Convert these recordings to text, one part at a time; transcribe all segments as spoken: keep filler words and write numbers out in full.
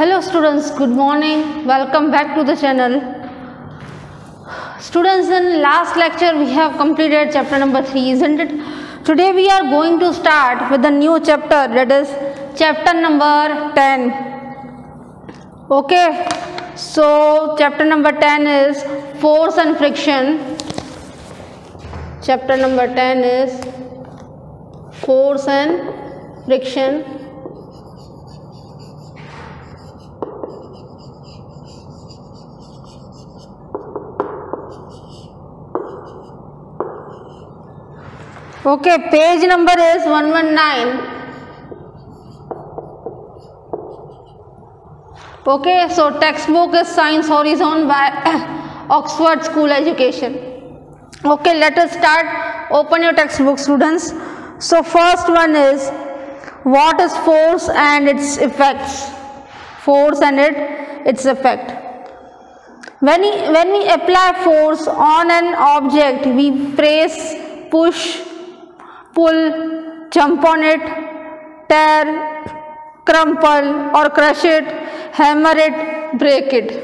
Hello students, good morning. Welcome back to the channel. Students, in last lecture we have completed chapter number three, isn't it? Today we are going to start with the new chapter, that is chapter number ten. Okay, so chapter number ten is force and friction. Chapter number ten is force and friction. Okay, page number is one nineteen. Okay, so textbook is Science Horizon by Oxford School Education. Okay, let us start. Open your textbook, students. So first one is, what is force and its effects? Force and it, its effect. When we, when we apply force on an object, we press, push, pull, jump on it, tear, crumple or crush it, hammer it, break it.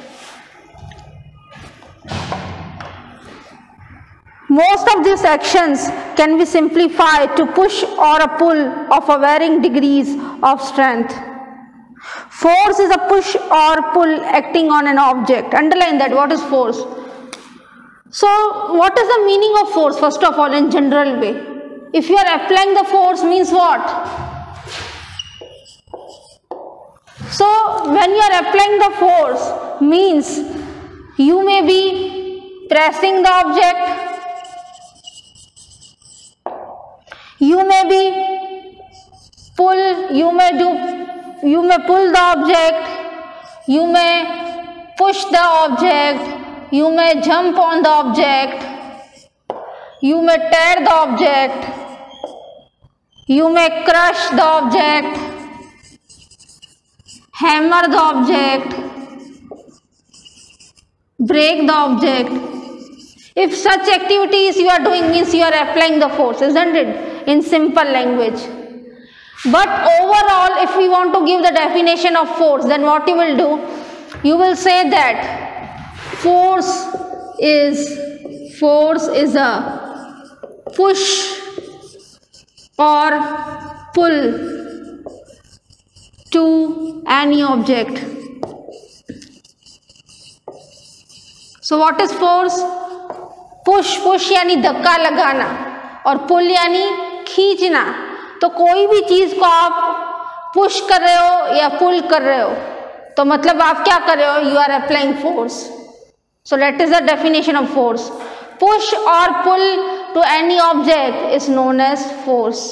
Most of these actions can be simplified to push or a pull of a varying degrees of strength. Force is a push or pull acting on an object. Underline that. What is force? So, what is the meaning of force? First of all, in general way. If you are applying the force, means what? So, when you are applying the force, means you may be pressing the object, you may be pull, you may do, you may pull the object, you may push the object, you may jump on the object, you may tear the object, you may crush the object, hammer the object, break the object. If such activities you are doing, means you are applying the force, isn't it? In simple language. But overall, if we want to give the definition of force, then what you will do? You will say that force is, force is a push or pull to any object. So what is force? Push push यानी धक्का लगाना और पुल यानी खींचना. तो कोई भी चीज को आप पुश कर रहे हो या पुल कर रहे हो तो मतलब आप क्या कर रहे हो? You are applying force. So that is the definition of force. Push और pull to any object is known as force.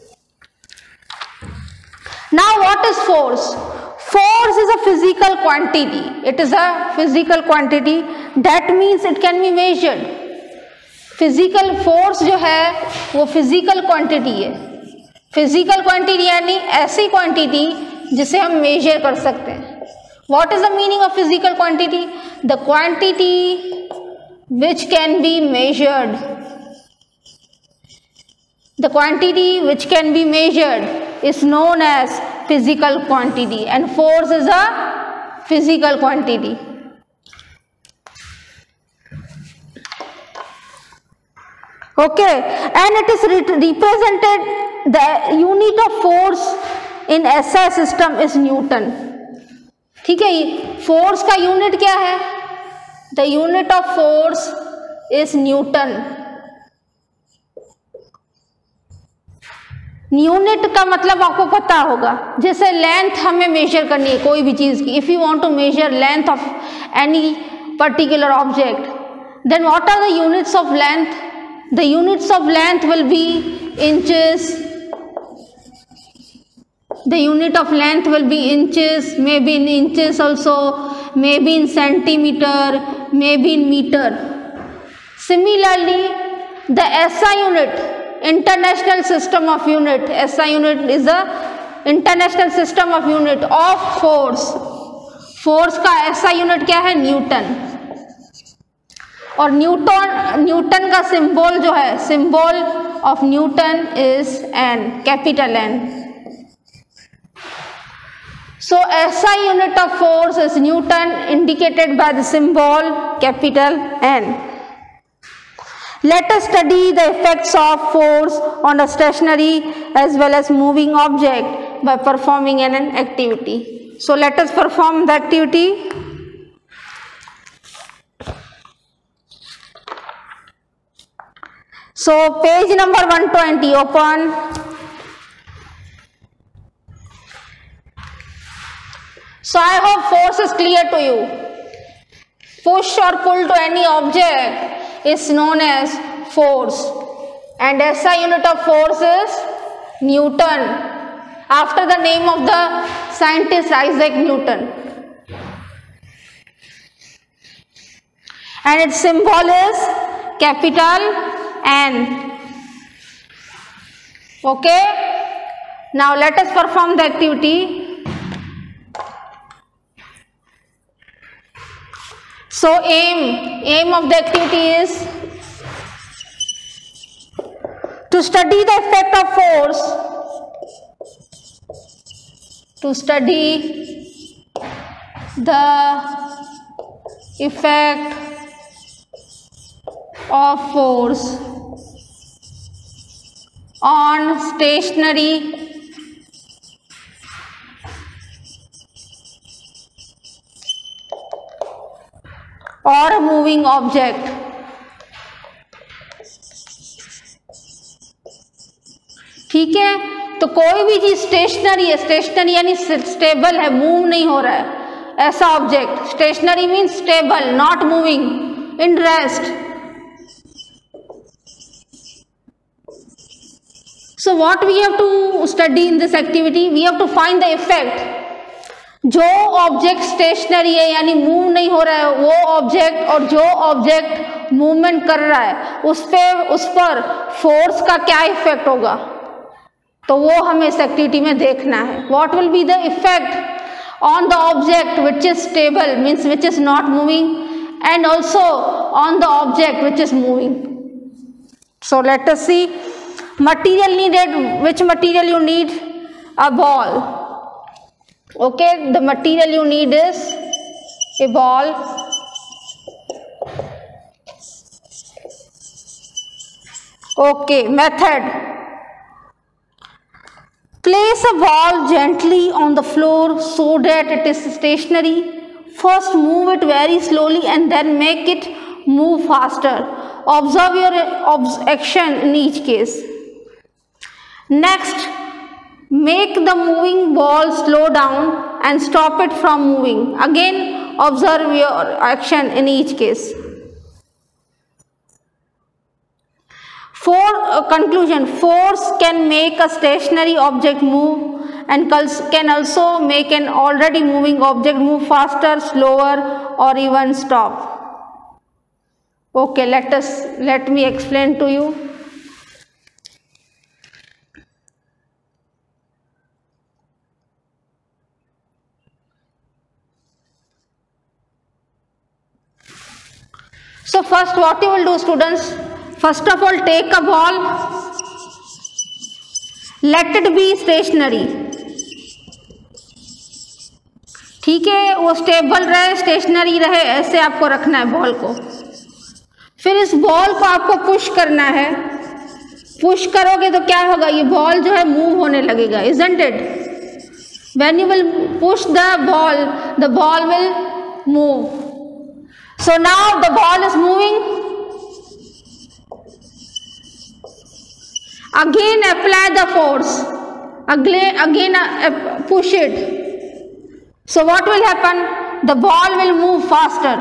Now what is force? Force is a physical quantity. It is a physical quantity. That means it can be measured. Physical force जो है वो physical quantity है. Physical quantity यानी ऐसी quantity जिसे हम measure कर सकते हैं. What is the meaning of physical quantity? The quantity which can be measured. The quantity which can be measured is known as physical quantity and force is a physical quantity. Okay, and it is represented, the unit of force in S I system is Newton. ठीक है, force का unit क्या है? The unit of force is Newton. Unit का मतलब आपको पता होगा. जैसे लेंथ हमें मेजर करनी है कोई भी चीज की. If you want to measure length of any particular object, then what are the units of length? The units of length will be inches. The unit of length will be inches, maybe in inches also, maybe in centimeter, maybe in meter. Similarly, the S I unit, International System of Unit, S I unit is the International System of Unit of Force. Force का S I unit क्या है? Newton. और Newton Newton का symbol जो है, symbol of newton is N, capital N. So S I unit of force is Newton, indicated by the symbol capital N. Let us study the effects of force on a stationary as well as moving object by performing an activity. So let us perform the activity. So page number one twenty, open. So I hope force is clear to you. Push or pull to any object is known as force, and S I unit of force is Newton, after the name of the scientist Isaac Newton, and its symbol is capital N. Okay, now let us perform the activity. So aim aim of the activity is to study the effect of force, to study the effect of force on stationary or a moving object. ठीक है, तो कोई भी चीज stationery है, stationery यानी stable है, move नहीं हो रहा है, ऐसा object. Stationary means stable, not moving, in rest. So what we have to study in this activity? We have to find the effect. जो ऑब्जेक्ट स्टेशनरी है यानी मूव नहीं हो रहा है वो ऑब्जेक्ट, और जो ऑब्जेक्ट मूवमेंट कर रहा है उस पे उस पर फोर्स का क्या इफेक्ट होगा, तो वो हमें इस एक्टिविटी में देखना है. What will be the effect on the object which is stable, means which is not moving, and also on the object which is moving. So let us see. Material needed, which material you need? A ball. Okay, the material you need is a ball. Okay, method. Place a ball gently on the floor so that it is stationary. First move it very slowly and then make it move faster. Observe your action in each case. Next, make the moving ball slow down and stop it from moving. Again, observe your action in each case. For uh, conclusion, force can make a stationary object move and can also make an already moving object move faster, slower, or even stop. Okay, let us let me explain to you. So first what you will do, students, first of all take a ball, let it be stationary. ठीक है, वो stable रहे, stationery रहे, ऐसे आपको रखना है ball को. फिर इस बॉल को आपको पुश करना है. पुश करोगे तो क्या होगा, ये बॉल जो है मूव होने लगेगा, isn't it? When you will push the ball, the ball will move. So now the ball is moving. Again apply the force. Again, again uh, push it. So what will happen? The ball will move faster.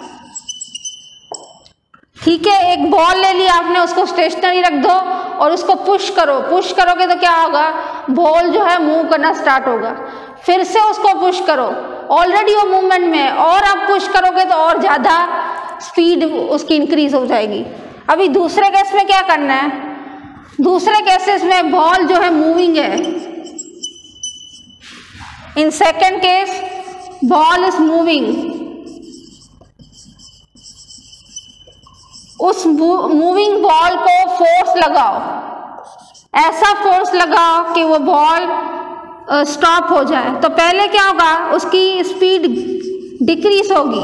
ठीक है, एक ball ले लिया आपने, उसको stationery रख दो और उसको पुश करो. पुश करोगे तो क्या होगा, बॉल जो है मूव करना स्टार्ट होगा. फिर से उसको पुश करो, ऑलरेडी वो मूवमेंट में है, और आप पुश करोगे तो और ज़्यादा स्पीड उसकी इंक्रीज हो जाएगी. अभी दूसरे केस में क्या करना है, दूसरे केसेस में बॉल जो है मूविंग है. In second case ball is moving. उस मूविंग बॉल को फोर्स लगाओ, ऐसा फोर्स लगाओ कि वो बॉल स्टॉप हो जाए तो पहले क्या होगा, उसकी स्पीड डिक्रीज होगी,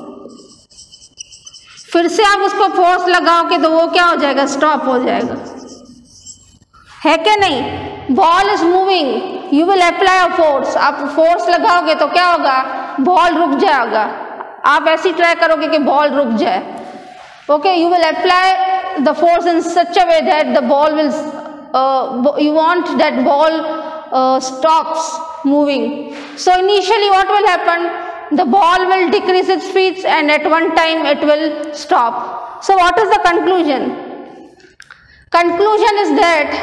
फिर से आप उसको फोर्स लगाओगे तो वो क्या हो जाएगा, स्टॉप हो जाएगा, है क्या नहीं। Ball is moving, you will apply a force, आप फोर्स लगाओगे तो क्या होगा, बॉल रुक जाएगा। आप ऐसी ट्राई करोगे कि बॉल रुक जाए, okay, you will apply the force in such a way that the ball will, you want that ball stops moving. So initially what will happen, the ball will decrease its speed and at one time it will stop. So what is the conclusion? Conclusion is that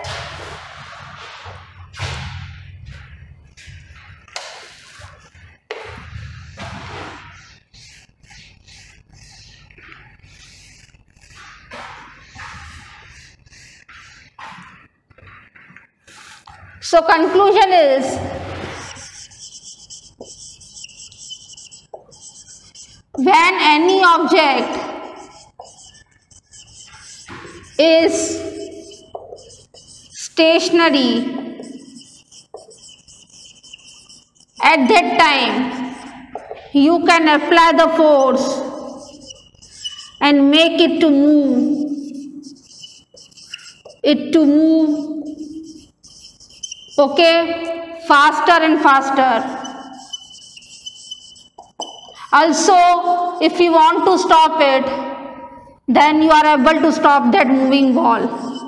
So conclusion is when any object is stationary at that time, you can apply the force and make it to move, it to move okay, faster and faster. Also, if you want to stop it, then you are able to stop that moving ball.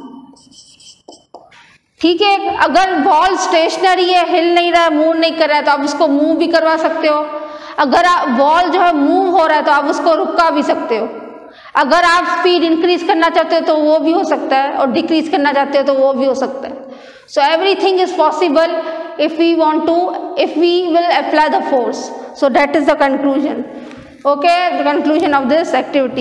ठीक है, अगर ball stationery है, हिल नहीं रहा है, move नहीं कर रहा है, तो आप उसको मूव भी करवा सकते हो। अगर बॉल जो है मूव हो रहा है तो आप उसको रुका भी सकते हो। अगर आप स्पीड इंक्रीज करना चाहते हो तो वो भी हो सकता है, और डिक्रीज करना चाहते हो तो वो भी हो सकता है। So everything is possible if we want to, if we will apply the force. So that is the conclusion. Okay, the conclusion of this activity.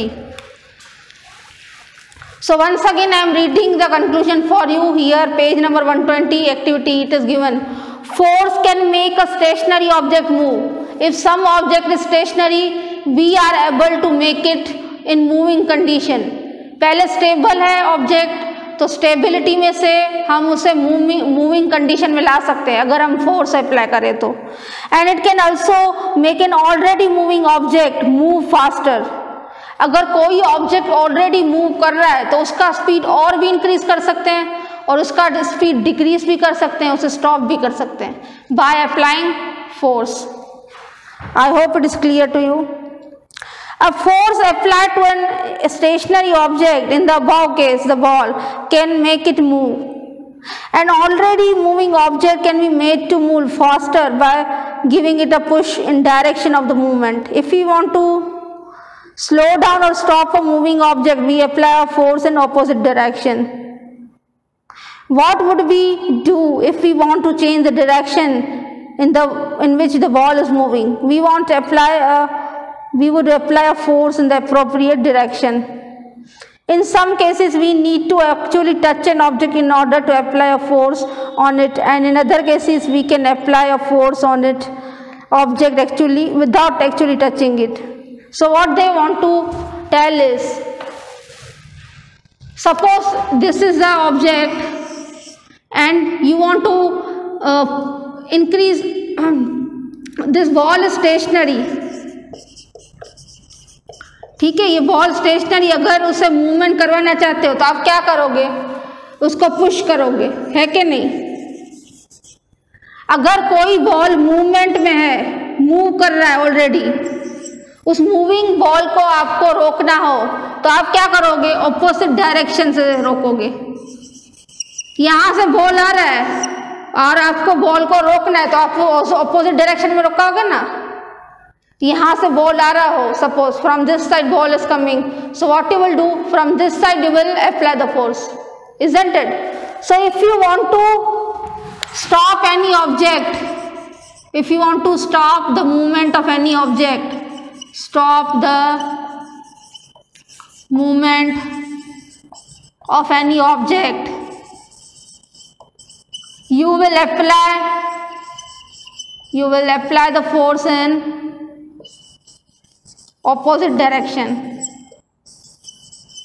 So once again I am reading the conclusion for you here, page number one twenty activity. It is given, force can make a stationary object move. If some object is stationary, we are able to make it in moving condition. पहले stable है object, तो stability में से हम उसे moving moving condition में ला सकते हैं अगर हम फोर्स अप्लाई करें तो। And it can also make an already moving object move faster. अगर कोई ऑब्जेक्ट ऑलरेडी मूव कर रहा है तो उसका स्पीड और भी इंक्रीज कर सकते हैं और उसका स्पीड डिक्रीज भी कर सकते हैं, उसे स्टॉप भी कर सकते हैं by applying force. I hope it is clear to you. A force applied to a stationary object, in the above case the ball, can make it move. An already moving object can be made to move faster by giving it a push in direction of the movement. If we want to slow down or stop a moving object, we apply a force in opposite direction. What would we do if we want to change the direction in the in which the ball is moving? We want to apply a we would apply a force in the appropriate direction. In some cases we need to actually touch an object in order to apply a force on it, and in other cases we can apply a force on it object actually without actually touching it. So what they want to tell is, suppose this is the object and you want to uh, increase this ball is stationary, ठीक है, ये ball stationery, अगर उसे movement करवाना चाहते हो तो आप क्या करोगे, उसको पुश करोगे, है कि नहीं। अगर कोई बॉल मूवमेंट में है, मूव कर रहा है ऑलरेडी, उस मूविंग बॉल को आपको रोकना हो तो आप क्या करोगे, ऑपोजिट डायरेक्शन से रोकोगे। यहाँ से बॉल आ रहा है और आपको बॉल को रोकना है तो आप ऑपोजिट डायरेक्शन में रोकोगे ना। यहाँ से बॉल आ रहा हो, suppose from this side ball is coming, so what you will do, from this side you will apply the force, isn't it? So if you want to stop any object, if you want to stop the movement of any object, stop the movement of any object, you will apply you will apply the force in opposite direction.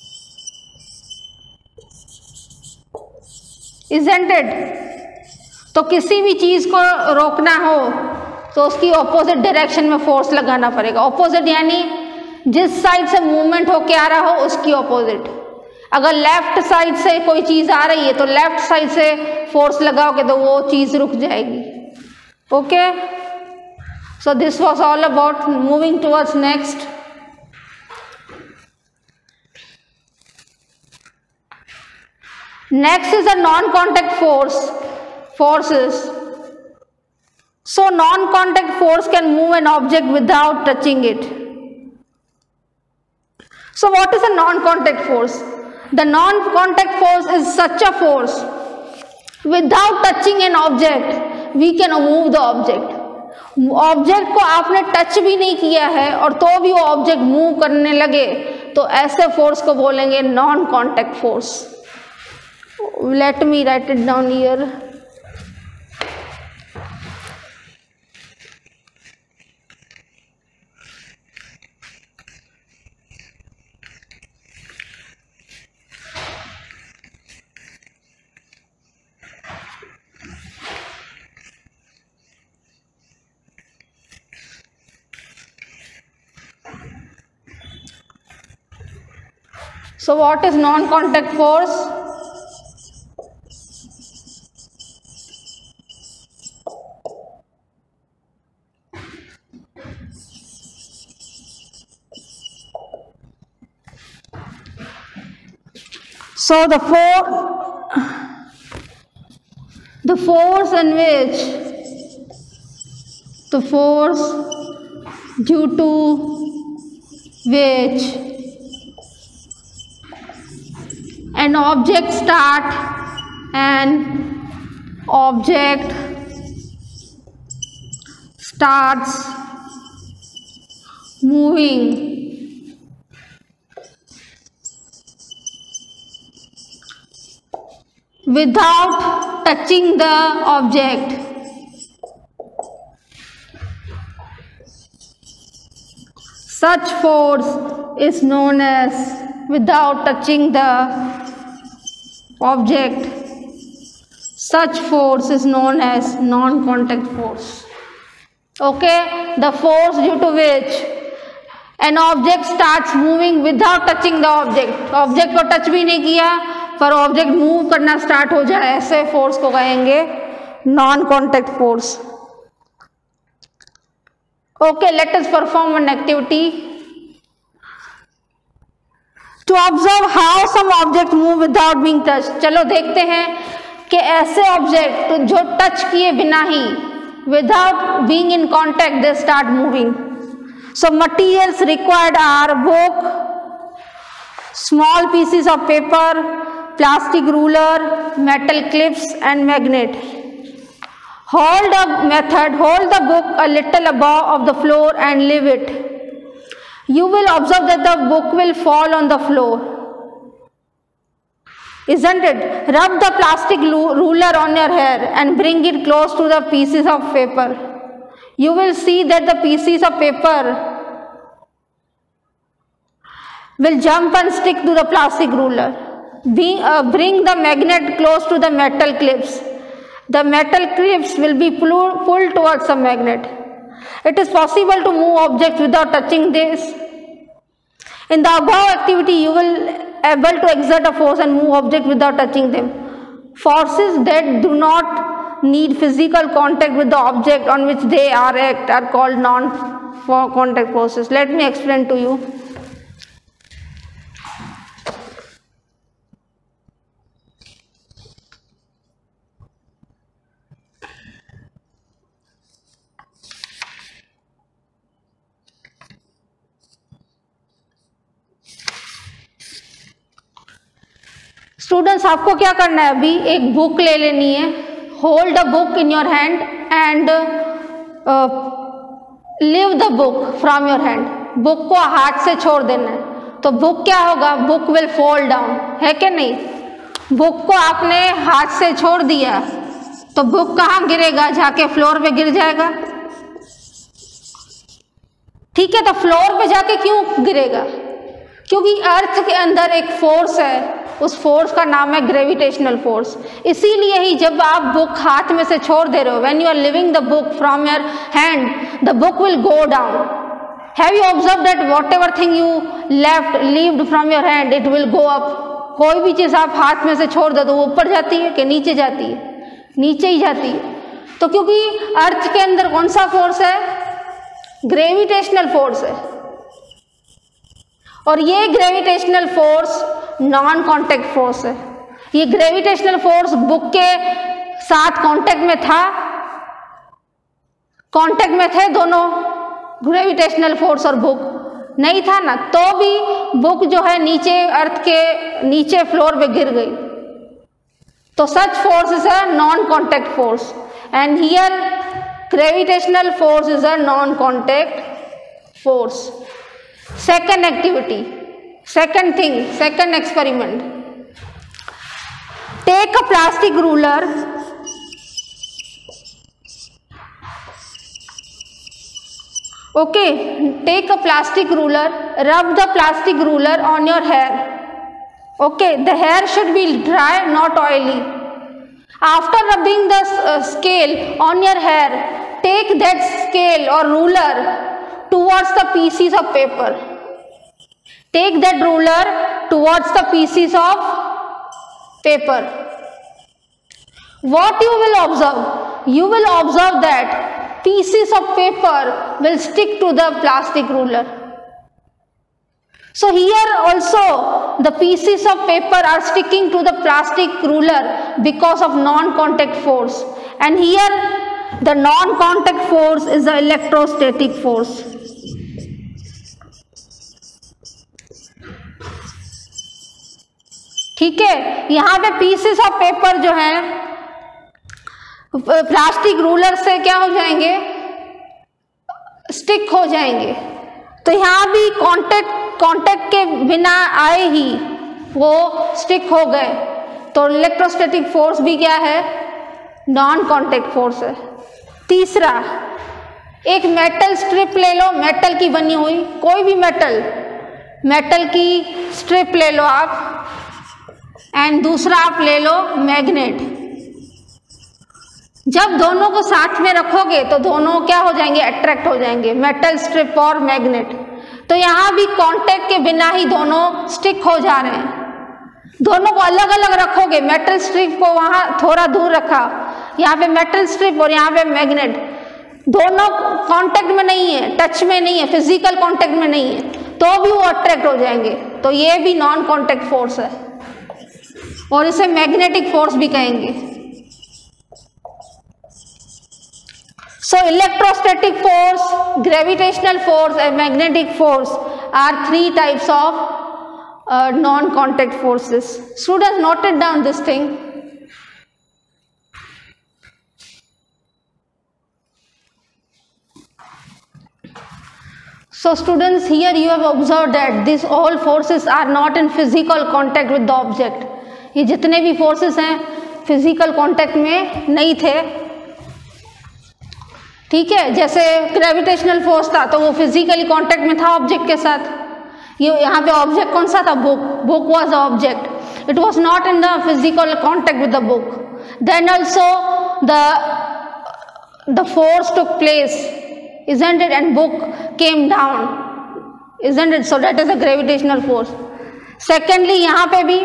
Isn't it? तो किसी भी चीज़ को रोकना हो तो उसकी opposite direction में force लगाना पड़ेगा। ऑपोजिट यानी जिस साइड से मूवमेंट होके आ रहा हो उसकी ऑपोजिट। अगर लेफ्ट साइड से कोई चीज़ आ रही है तो लेफ्ट साइड से फोर्स लगाओगे तो वो चीज़ रुक जाएगी। Okay, so this was all about moving towards next. Next is a non-contact force, forces. So non-contact force can move an object without touching it. So what is a non-contact force? The non-contact force is such a force without touching an object we can move the object. Object को आपने touch भी नहीं किया है और तो भी वो ऑब्जेक्ट मूव करने लगे तो ऐसे फोर्स को बोलेंगे non contact force. Let me write it down here. So what is non-contact force? So the for the force in which the force due to which an object start an object starts moving without touching the object such force is known as without touching the object such force is known as non-contact force. Okay, the force due to which an object starts moving without touching the object, object को touch भी नहीं किया पर object move करना start हो जाए ऐसे force को कहेंगे non contact force. Okay, let us perform an activity to observe how some object move without being touch. चलो देखते हैं कि ऐसे ऑब्जेक्ट जो टच किए बिना ही without being in contact they start moving. So materials required are book, small pieces of paper, plastic ruler, metal clips and magnet. Hold the method, hold the book a little above of the floor and leave it. You will observe that the book will fall on the floor. Isn't it? Rub the plastic ruler on your hair and bring it close to the pieces of paper. You will see that the pieces of paper will jump and stick to the plastic ruler. Be, uh, bring the magnet close to the metal clips. The metal clips will be pulled, pulled towards the magnet. It is possible to move objects without touching this. In the above activity, you will able to exert a force and move objects without touching them. Forces that do not need physical contact with the object on which they are act are called non-contact forces. Let me explain to you. Students, आपको क्या करना है, अभी एक book ले लेनी है। Hold the book in your hand and leave the book from your hand. Book को हाथ से छोड़ देना है तो बुक क्या होगा, बुक विल फॉल डाउन, है कि नहीं। बुक को आपने हाथ से छोड़ दिया तो बुक कहाँ गिरेगा, जाके फ्लोर पे गिर जाएगा। ठीक है, तो फ्लोर पे जाके क्यों गिरेगा, क्योंकि अर्थ के अंदर एक फोर्स है उस फोर्स का नाम है ग्रेविटेशनल फोर्स। इसीलिए ही जब आप बुक हाथ में से छोड़ दे रहे हो, when you are living the book from your hand, the book will go down. Have you observe that whatever thing you left leaved from your hand it will go up. कोई भी चीज़ आप हाथ में से छोड़ दो तो वो ऊपर जाती है कि नीचे जाती है? नीचे ही जाती है। तो क्योंकि अर्थ के अंदर कौन सा फोर्स है? ग्रेविटेशनल फोर्स है, और ये gravitational force non contact force है। ये ग्रेविटेशनल फोर्स बुक के साथ कांटेक्ट में था, कांटेक्ट में थे दोनों, ग्रेविटेशनल फोर्स और बुक नहीं था ना, तो भी बुक जो है नीचे अर्थ के नीचे फ्लोर पे गिर गई। तो such force is a non contact force and here gravitational force is a non contact force. Second activity, second thing, second experiment, take a plastic ruler, okay, take a plastic ruler, rub the plastic ruler on your hair. Okay, the hair should be dry, not oily. After rubbing the uh, scale on your hair, take that scale or ruler towards the pieces of paper. Take that ruler towards the pieces of paper. What you will observe? You will observe that pieces of paper will stick to the plastic ruler. So here also the pieces of paper are sticking to the plastic ruler because of non-contact force, and here the non-contact force is the electrostatic force. ठीक है, यहाँ पे pieces of paper जो है plastic ruler से क्या हो जाएंगे? स्टिक हो जाएंगे। तो यहाँ भी कांटेक्ट कांटेक्ट के बिना आए ही वो स्टिक हो गए। तो इलेक्ट्रोस्टैटिक फोर्स भी क्या है? नॉन कांटेक्ट फोर्स है। तीसरा, एक मेटल स्ट्रिप ले लो, मेटल की बनी हुई कोई भी मेटल मेटल की स्ट्रिप ले लो आप, एंड दूसरा आप ले लो मैग्नेट। जब दोनों को साथ में रखोगे तो दोनों क्या हो जाएंगे? अट्रैक्ट हो जाएंगे, मेटल स्ट्रिप और मैग्नेट। तो यहाँ भी कांटेक्ट के बिना ही दोनों स्टिक हो जा रहे हैं। दोनों को अलग अलग रखोगे, मेटल स्ट्रिप को वहाँ थोड़ा दूर रखा, यहाँ पे मेटल स्ट्रिप और यहाँ पे मैग्नेट, दोनों कांटेक्ट में नहीं है, टच में नहीं है, फिजिकल कांटेक्ट में नहीं है, तो भी वो अट्रैक्ट हो जाएंगे। तो ये भी नॉन कांटेक्ट फोर्स है और इसे मैग्नेटिक फोर्स भी कहेंगे। So electrostatic force, gravitational force and magnetic force are three types of uh, non-contact forces. Students, noted down this thing. So students, here you have observed that these all forces are not in physical contact with the object. ये जितने भी forces हैं physical contact में नहीं थे। ठीक है, जैसे ग्रेविटेशनल फोर्स था तो वो फिजिकली कांटेक्ट में था ऑब्जेक्ट के साथ। ये यहाँ पे ऑब्जेक्ट कौन सा था? Book. Book was object, it was not in the physical contact with the book. Then also the the force took place, isn't it, and book came down, isn't it? So that is a gravitational force. Secondly, यहाँ पे भी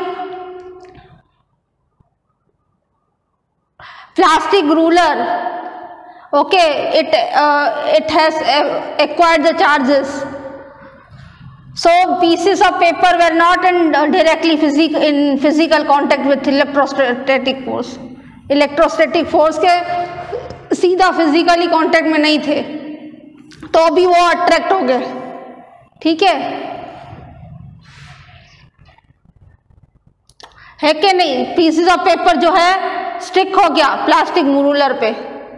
plastic ruler, okay, it uh, it has uh, acquired the charges. So pieces of paper were not in uh, directly physic in physical contact with electrostatic force. Electrostatic force के सीधा physically contact में नहीं थे, तो भी वो attract हो गए। ठीक है, है कि नहीं? पीसेस ऑफ पेपर जो है स्टिक हो गया प्लास्टिक रूलर पे,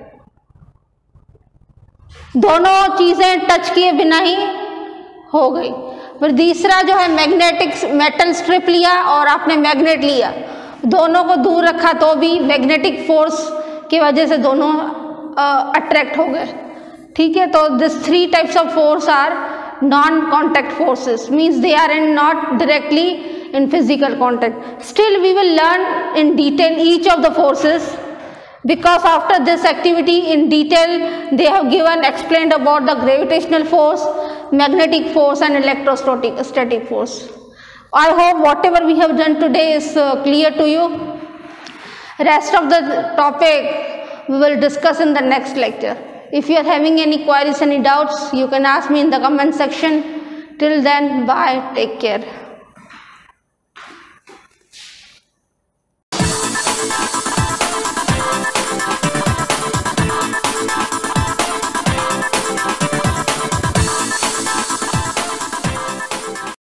दोनों चीजें टच किए बिना ही हो गई। फिर तीसरा जो है मैग्नेटिक, मेटल स्ट्रिप लिया और आपने मैग्नेट लिया, दोनों को दूर रखा तो भी मैग्नेटिक फोर्स की वजह से दोनों अट्रैक्ट हो गए। ठीक है, तो this three types of force are non contact forces, means they are in not directly in physical contact. Still we will learn in detail each of the forces, because after this activity in detail they have given explained about the gravitational force, magnetic force and electrostatic static force. I hope whatever we have done today is uh, clear to you. Rest of the topic we will discuss in the next lecture. If you are having any queries, any doubts, you can ask me in the comment section. Till then, bye, take care.